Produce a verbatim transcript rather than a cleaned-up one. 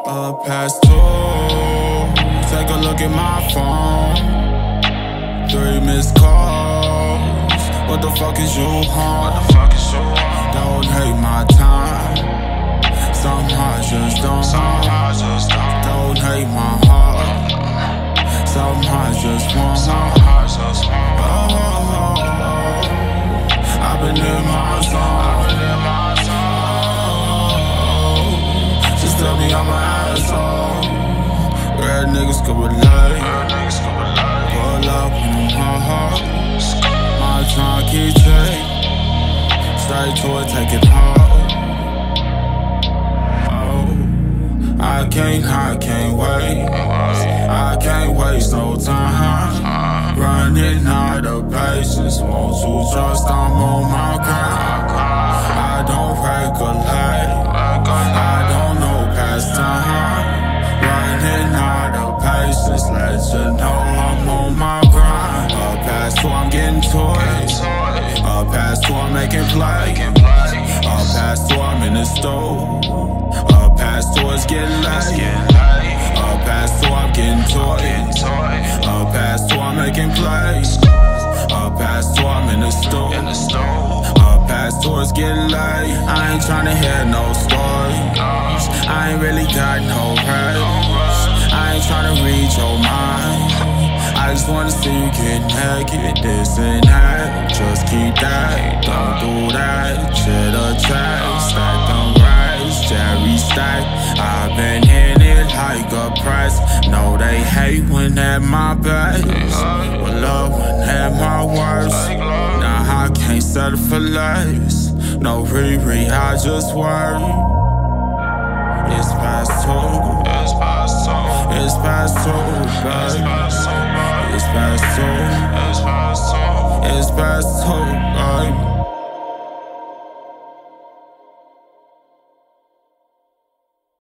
Uh, past two, take a look at my phone. Three missed calls. What the fuck is you on? What the fuck is you on? Don't hate my time. Somehow I just don't. Somehow I just don't. Don't hate my heart. Somehow I just want. Somehow I just want. Oh, oh, oh, oh. I've been in my zone. I've been in my zone. Oh, just tell me I'm an asshole. Red niggas can relate. Red niggas can relate. Pull up on my heart. My time keep take. Straight to it, take it hard. Oh, I can't, I can't wait. I can't waste no time. Running out of patience. Want to trust, I'm on my grind. I don't regulate. I don't know past time. Running out of patience. Let you know I'm on my grind. Up past two, I'm getting toys. Up past two, I'm making play. Up past two, I'm in the stove. Up past two, it's getting late. Up past two, I'm getting toys. Up past two, I'm making plays. Up past two, I'm in the stove. Up past two, it's getting late. I ain't tryna hear no stories. I ain't really got no praise. I ain't tryna read your mind. I just wanna see you get naked, this and that. Just keep that, don't do that. Shit a track, stack them racks, Jerry stack. I've been in it like a press. No, they hate when at my best, but love when at my worst. Now I can't settle for less. No re-re, I just worry. It's past two. It's past two. It's past two, baby. It's past two. It's past two. It's past two.